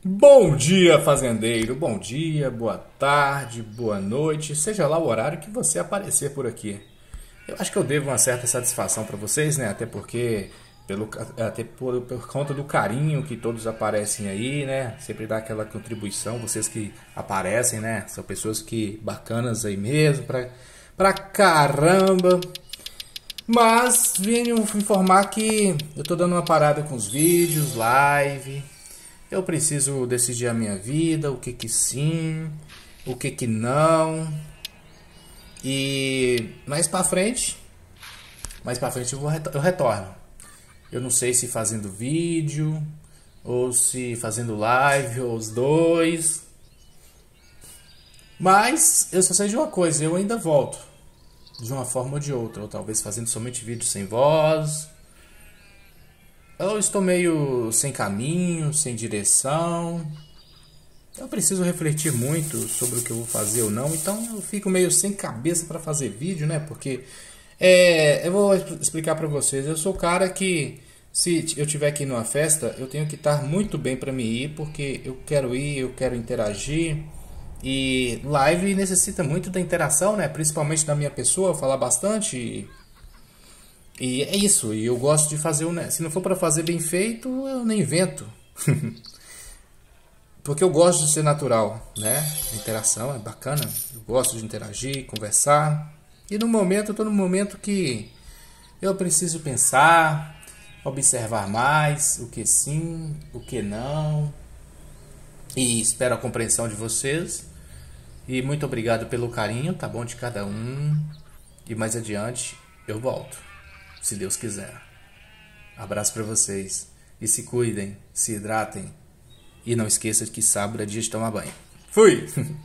Bom dia, fazendeiro. Bom dia, boa tarde, boa noite, seja lá o horário que você aparecer por aqui. Eu acho que eu devo uma certa satisfação para vocês, né? Até porque até por conta do carinho que todos aparecem aí, né? Sempre dá aquela contribuição, vocês que aparecem, né? São pessoas que bacanas aí mesmo, pra caramba. Mas venho informar que eu tô dando uma parada com os vídeos, live. Eu preciso decidir a minha vida, o que que sim, o que que não. E mais pra frente eu retorno. Eu não sei se fazendo vídeo ou se fazendo live ou os dois. Mas eu só sei de uma coisa, eu ainda volto de uma forma ou de outra, ou talvez fazendo somente vídeo sem voz. Eu estou meio sem caminho, sem direção. Eu preciso refletir muito sobre o que eu vou fazer ou não, então eu fico meio sem cabeça para fazer vídeo, né? Porque eu vou explicar para vocês. Eu sou o cara que se eu tiver que ir numa festa, eu tenho que estar muito bem para me ir, porque eu quero ir, eu quero interagir. E live necessita muito da interação, né? Principalmente da minha pessoa, falar bastante. E é isso, e eu gosto de fazer, né? Se não for para fazer bem feito, eu nem invento. Porque eu gosto de ser natural, né? A interação é bacana. Eu gosto de interagir, conversar. E no momento, eu tô num momento que eu preciso pensar, observar mais o que sim, o que não. E espero a compreensão de vocês. E muito obrigado pelo carinho, tá bom? De cada um. E mais adiante eu volto, se Deus quiser. Abraço pra vocês. E se cuidem, se hidratem. E não esqueça que sábado é dia de tomar banho. Fui!